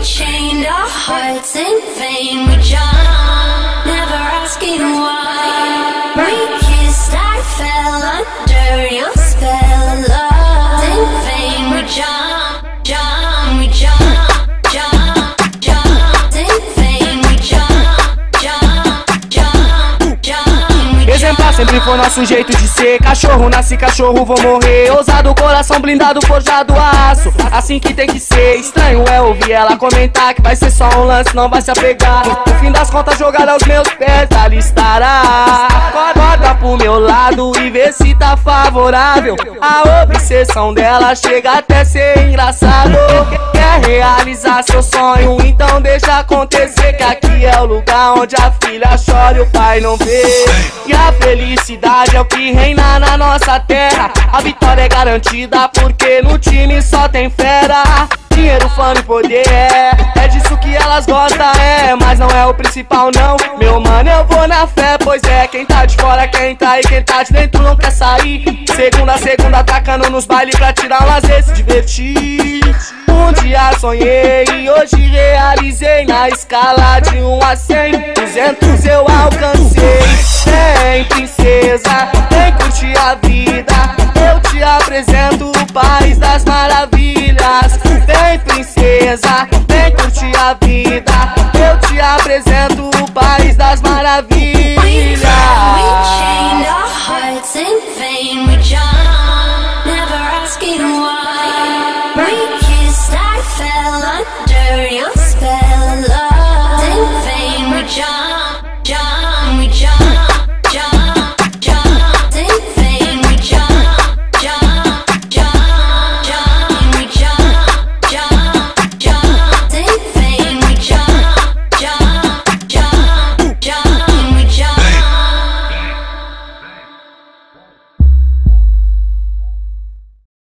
chained our hearts in vain. We jumped, never asking why. We kissed, I fell under your spell of love. In vain, we jumped, jumped, we jumped, jumped, jumped. In vain, we jumped, jumped, jumped, jumped. Exemplar sempre foi nosso jeito de ser. Cachorro nasce, cachorro vou morrer. Ousado, coração blindado, forjado a aço. Assim que tem que ser. Estranho é ouvir ela comentar que vai ser só um lance, não vai se apegar. No fim das contas, jogada aos meus pés, ali estará. Acorda pro meu lado e vê se tá favorável. A obsessão dela chega até ser engraçado. Quer realizar seu sonho, então deixa acontecer. Que aqui é o lugar onde a filha chora e o pai não vê. E a felicidade é o que reina na nossa terra. A vitória é garantida porque no time só tem fera. Dinheiro, fama e poder é disso que elas gostam, mas não é o principal não. Meu mano, eu vou na fé, pois é. Quem tá de fora quer entrar e quem tá de dentro não quer sair. Segunda a segunda atacando nos bailes pra tirar um lazer, se divertir. Um dia sonhei e hoje realizei. Na escala de 1 a 100, 200 eu alcancei. Vem princesa, vem curtir a vida, eu te apresento o país das maravilhas. Vem princesa, vem curtir a vida, eu te apresento o país das maravilhas.